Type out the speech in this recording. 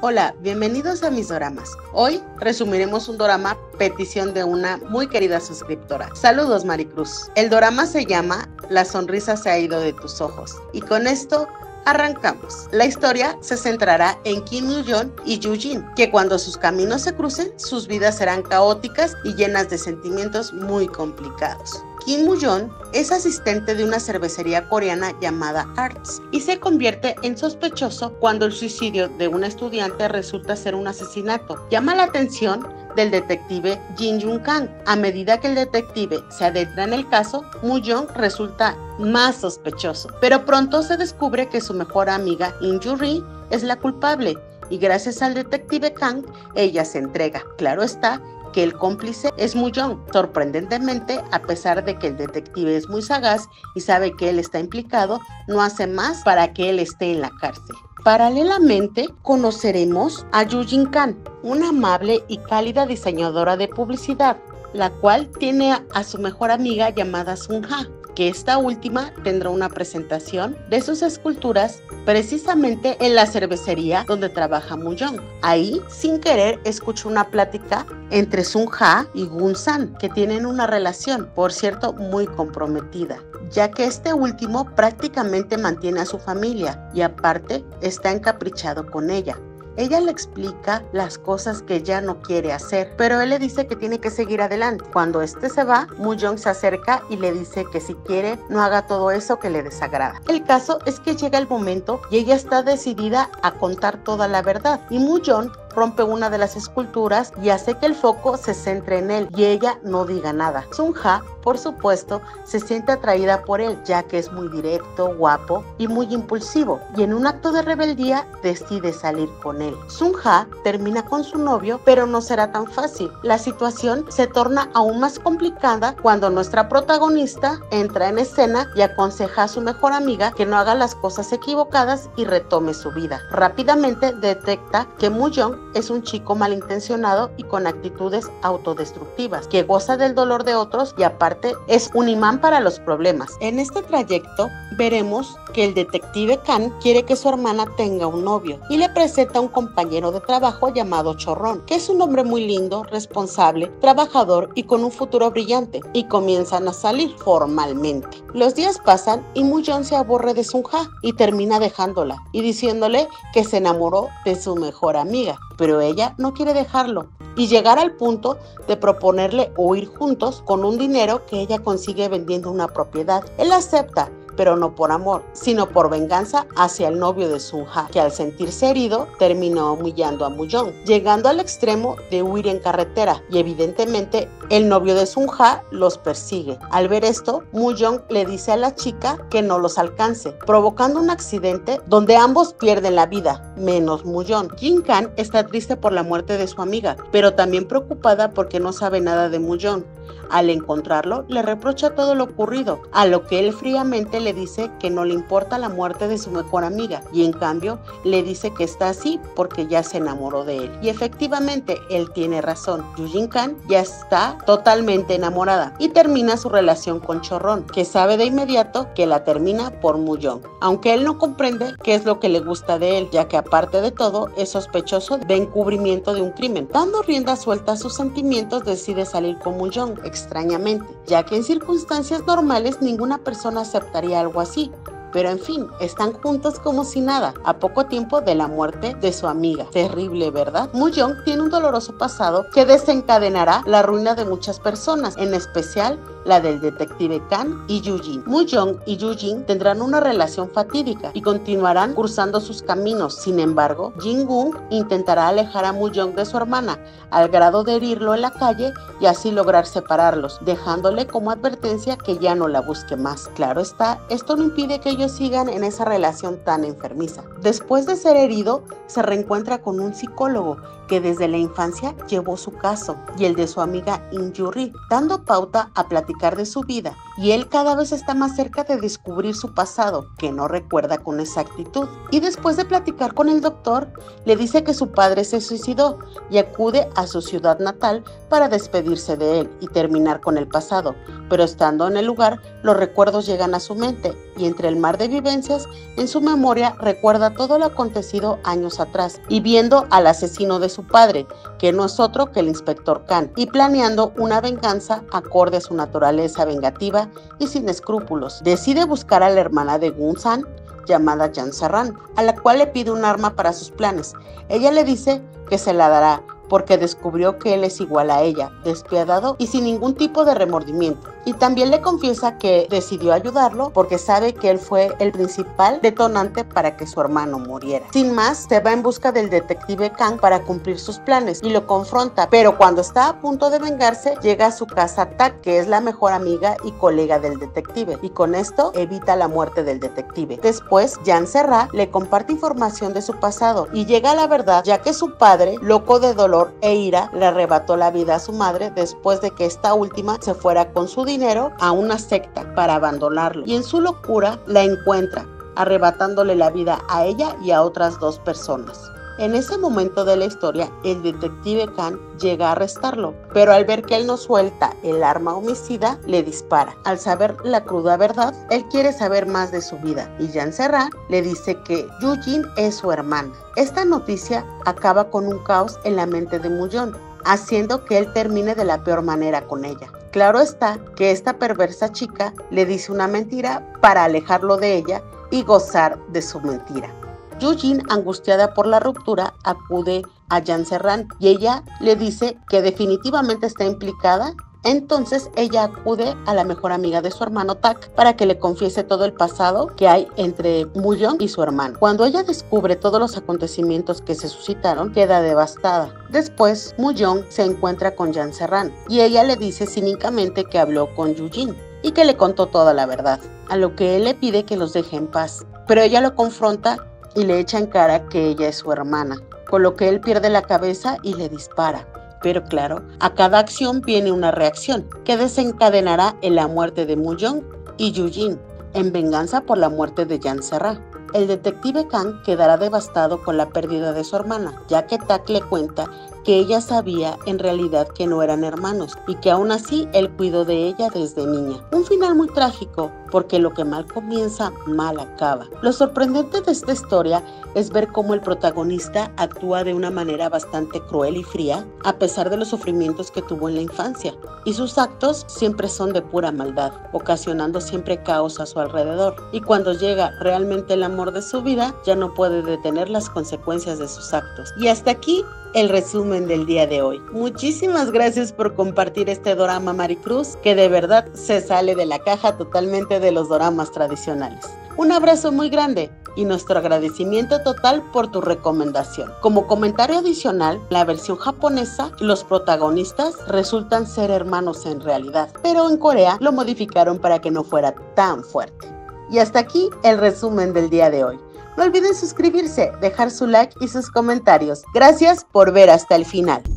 Hola, bienvenidos a mis doramas. Hoy resumiremos un dorama petición de una muy querida suscriptora. Saludos, Maricruz. El dorama se llama La sonrisa se ha ido de tus ojos. Y con esto arrancamos. La historia se centrará en Kim Moo-yeon y Yoo Jin, que cuando sus caminos se crucen, sus vidas serán caóticas y llenas de sentimientos muy complicados. Kim Moo-yeon es asistente de una cervecería coreana llamada Arts y se convierte en sospechoso cuando el suicidio de una estudiante resulta ser un asesinato. Llama la atención del detective Jin Young-kang. A medida que el detective se adentra en el caso, Moo-yeon resulta más sospechoso, pero pronto se descubre que su mejor amiga In-ju-ri es la culpable y gracias al detective Kang, ella se entrega. Claro está que el cómplice es Moo-yeon. Sorprendentemente, a pesar de que el detective es muy sagaz y sabe que él está implicado, no hace más para que él esté en la cárcel. Paralelamente, conoceremos a Yoo Jin-kan, una amable y cálida diseñadora de publicidad, la cual tiene a su mejor amiga llamada Sun-ha, que esta última tendrá una presentación de sus esculturas precisamente en la cervecería donde trabaja Moo-yeon. Ahí, sin querer, escucho una plática entre Sun-ha y Gun-san, que tienen una relación, por cierto, muy comprometida, ya que este último prácticamente mantiene a su familia y aparte está encaprichado con ella. Ella le explica las cosas que ya no quiere hacer, pero él le dice que tiene que seguir adelante. Cuando este se va, Moo-yeon se acerca y le dice que si quiere no haga todo eso que le desagrada. El caso es que llega el momento y ella está decidida a contar toda la verdad y Moo-yeon rompe una de las esculturas y hace que el foco se centre en él y ella no diga nada. Sun-ha, por supuesto, se siente atraída por él, ya que es muy directo, guapo y muy impulsivo, y en un acto de rebeldía decide salir con él. Sun-ha termina con su novio, pero no será tan fácil. La situación se torna aún más complicada cuando nuestra protagonista entra en escena y aconseja a su mejor amiga que no haga las cosas equivocadas y retome su vida. Rápidamente detecta que Moo-yeon es un chico malintencionado y con actitudes autodestructivas, que goza del dolor de otros y aparte es un imán para los problemas. En este trayecto veremos que el detective Kang quiere que su hermana tenga un novio y le presenta a un compañero de trabajo llamado Chorrón, que es un hombre muy lindo, responsable, trabajador y con un futuro brillante, y comienzan a salir formalmente. Los días pasan y Moo-yeon se aburre de Sun-ha y termina dejándola y diciéndole que se enamoró de su mejor amiga, pero ella no quiere dejarlo y llegar al punto de proponerle huir juntos con un dinero que ella consigue vendiendo una propiedad. Él acepta, pero no por amor, sino por venganza hacia el novio de Sun-ha, que al sentirse herido terminó humillando a Moo-yeon, llegando al extremo de huir en carretera y evidentemente el novio de Sun-ha los persigue. Al ver esto, Moo-yeon le dice a la chica que no los alcance, provocando un accidente donde ambos pierden la vida, menos Moo-yeon. Jin-kan está triste por la muerte de su amiga, pero también preocupada porque no sabe nada de Moo-yeon. Al encontrarlo, le reprocha todo lo ocurrido, a lo que él fríamente le dice que no le importa la muerte de su mejor amiga y en cambio le dice que está así porque ya se enamoró de él. Y efectivamente, él tiene razón. Yoo Jin-kan ya está totalmente enamorada y termina su relación con Chorrón, que sabe de inmediato que la termina por Moo-yeon, aunque él no comprende qué es lo que le gusta de él, ya que aparte de todo es sospechoso de encubrimiento de un crimen. Dando rienda suelta a sus sentimientos, decide salir con Moo-yeon, extrañamente, ya que en circunstancias normales ninguna persona aceptaría algo así. Pero en fin, están juntos como si nada, a poco tiempo de la muerte de su amiga. Terrible, ¿verdad? Moo-yeon tiene un doloroso pasado que desencadenará la ruina de muchas personas, en especial la del detective Kang y Yoo Jin. Moo-yeon y Yoo Jin tendrán una relación fatídica y continuarán cruzando sus caminos. Sin embargo, Jin-gun intentará alejar a Moo-yeon de su hermana, al grado de herirlo en la calle y así lograr separarlos, dejándole como advertencia que ya no la busque más. Claro está, esto no impide que ellos sigan en esa relación tan enfermiza. Después de ser herido, se reencuentra con un psicólogo que desde la infancia llevó su caso y el de su amiga In-ju-ri, dando pauta a platicar platicar de su vida y él cada vez está más cerca de descubrir su pasado, que no recuerda con exactitud. Y después de platicar con el doctor, le dice que su padre se suicidó y acude a su ciudad natal para despedirse de él y terminar con el pasado. Pero estando en el lugar, los recuerdos llegan a su mente y entre el mar de vivencias, en su memoria recuerda todo lo acontecido años atrás y viendo al asesino de su padre, que no es otro que el inspector Khan, y planeando una venganza acorde a su naturaleza vengativa y sin escrúpulos. Decide buscar a la hermana de Gun-san, llamada Jan Serran, a la cual le pide un arma para sus planes. Ella le dice que se la dará porque descubrió que él es igual a ella, despiadado y sin ningún tipo de remordimiento. Y también le confiesa que decidió ayudarlo porque sabe que él fue el principal detonante para que su hermano muriera. Sin más, se va en busca del detective Khan para cumplir sus planes y lo confronta, pero cuando está a punto de vengarse, llega a su casa Tak, que es la mejor amiga y colega del detective, y con esto evita la muerte del detective. Después, Jan Serra le comparte información de su pasado y llega a la verdad, ya que su padre, loco de dolor e ira, le arrebató la vida a su madre después de que esta última se fuera con su dinero a una secta para abandonarlo, y en su locura la encuentra, arrebatándole la vida a ella y a otras 2 personas. En ese momento de la historia, el detective Khan llega a arrestarlo, pero al ver que él no suelta el arma homicida, le dispara. Al saber la cruda verdad, él quiere saber más de su vida y Jan Serra le dice que Yujin es su hermana. Esta noticia acaba con un caos en la mente de Mu-yeon, haciendo que él termine de la peor manera con ella. Claro está que esta perversa chica le dice una mentira para alejarlo de ella y gozar de su mentira. Yujin, angustiada por la ruptura, acude a Jan Serran y ella le dice que definitivamente está implicada. Entonces ella acude a la mejor amiga de su hermano Tak para que le confiese todo el pasado que hay entre Mu-yeon y su hermano. Cuando ella descubre todos los acontecimientos que se suscitaron, queda devastada. Después, Mu-yeon se encuentra con Jan Serran y ella le dice cínicamente que habló con Yujin y que le contó toda la verdad, a lo que él le pide que los deje en paz. Pero ella lo confronta y le echa en cara que ella es su hermana, con lo que él pierde la cabeza y le dispara. Pero claro, a cada acción viene una reacción que desencadenará en la muerte de Mu-yeon y Yujin, en venganza por la muerte de Jan Serra. El detective Khan quedará devastado con la pérdida de su hermana, ya que Tak le cuenta que ella sabía en realidad que no eran hermanos y que aún así él cuidó de ella desde niña. Un final muy trágico, porque lo que mal comienza, mal acaba. Lo sorprendente de esta historia es ver cómo el protagonista actúa de una manera bastante cruel y fría, a pesar de los sufrimientos que tuvo en la infancia, y sus actos siempre son de pura maldad, ocasionando siempre caos a su alrededor, y cuando llega realmente el amor de su vida, ya no puede detener las consecuencias de sus actos. Y hasta aquí el resumen del día de hoy. Muchísimas gracias por compartir este dorama, Maricruz, que de verdad se sale de la caja totalmente de los doramas tradicionales. Un abrazo muy grande y nuestro agradecimiento total por tu recomendación. Como comentario adicional, la versión japonesa, los protagonistas resultan ser hermanos en realidad, pero en Corea lo modificaron para que no fuera tan fuerte. Y hasta aquí el resumen del día de hoy. No olviden suscribirse, dejar su like y sus comentarios. Gracias por ver hasta el final.